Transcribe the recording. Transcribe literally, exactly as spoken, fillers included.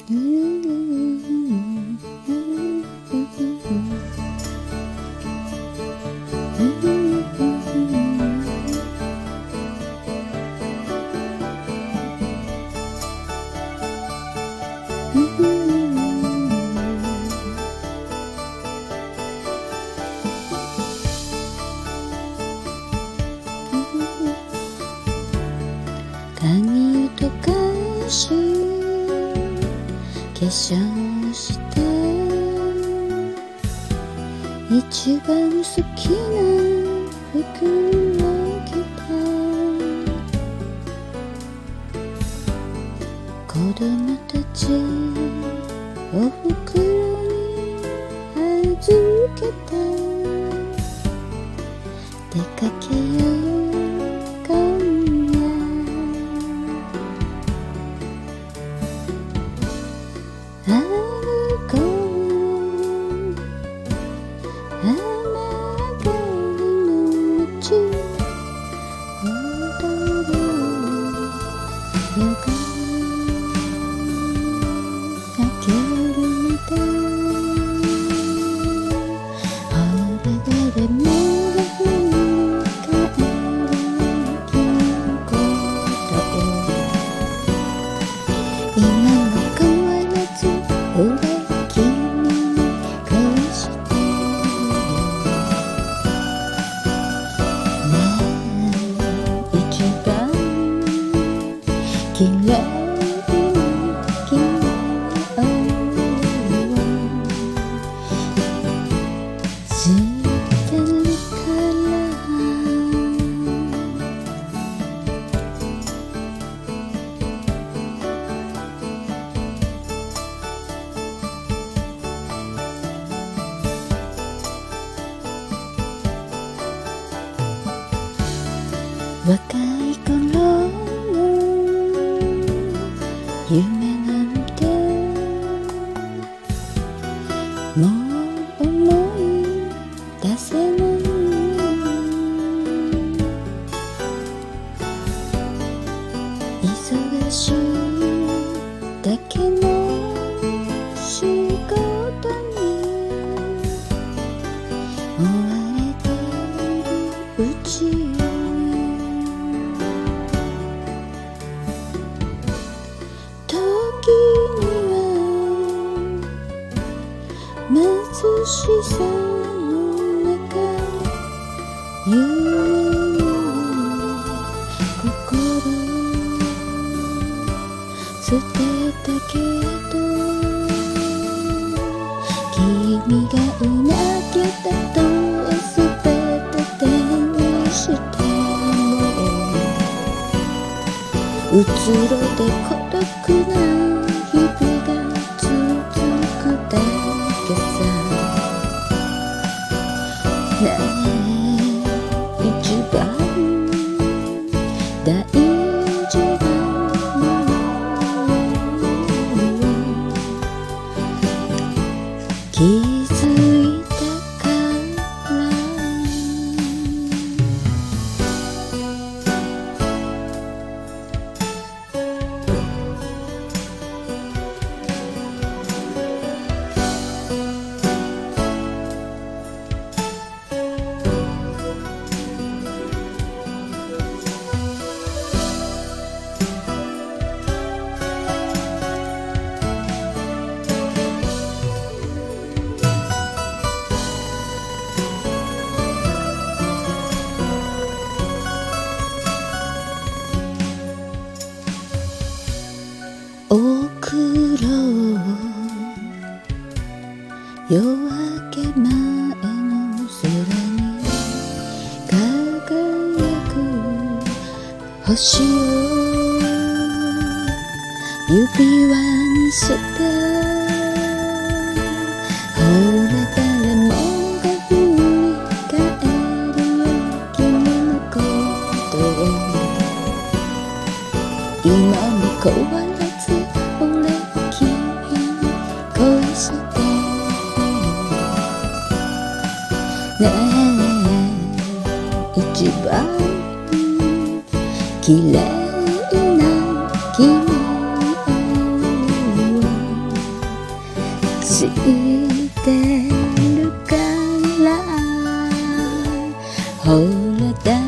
髪をとかし化粧して一番好きな服を着た子供たちお袋に預けた出かけよう今夜歩こう雨上がりの道踊ろう夜が明けるまで俺でも綺麗な君を知ってるから若い頃夢なんてもう思い出せない忙しいだけの仕事に追われているうち貧しさの中ゆえの心捨てたけど君がいなきゃたとえすべて手にしてもうつろで孤独な日々が続くだけさねえ一番大事なもの気づいたからおくろ夜明け前の空に輝く星を指輪にしてほら誰もが振り返るよ君のことを今も変わらず俺君に恋してねえ一番綺麗な君を知ってるからほらだ